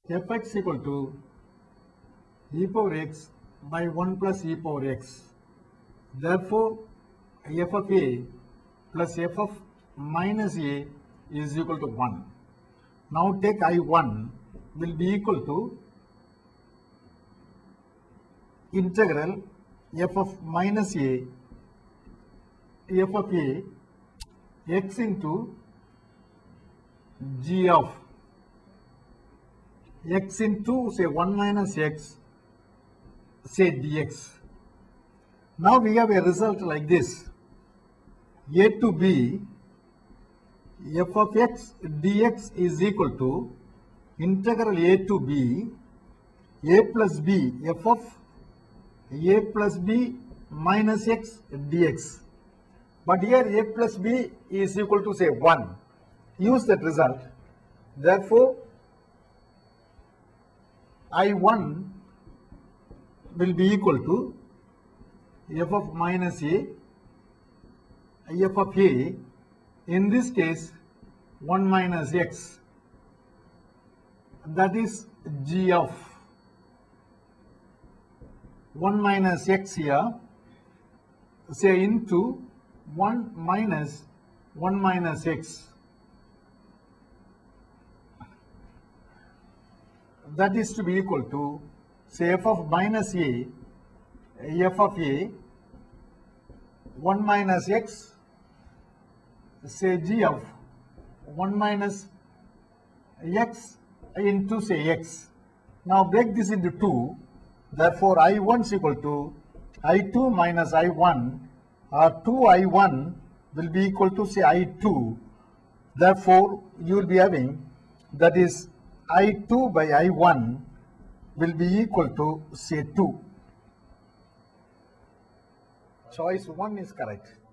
fx equal to e power x by 1 plus e power x. Therefore, f of a plus f of minus a is equal to 1. Now take I1 will be equal to integral f of minus a, f of a, x into g of x into say 1 minus x say dx. Now we have a result like this: a to b f of x dx is equal to integral a to b a plus b f of a plus b minus x dx. But here a plus b is equal to say 1. Use that result. Therefore, I1 will be equal to f of minus a, f of a, in this case 1 minus x, that is g of 1 minus x here, say into 1 minus 1 minus x. That is to be equal to say f of minus a, f of a, 1 minus x, say g of 1 minus x into say x. Now break this into 2. Therefore, I1 is equal to I2 minus I1, or 2I1 will be equal to say I2. Therefore, you will be having, that is I2 by I1 will be equal to say 2. Choice 1 is correct.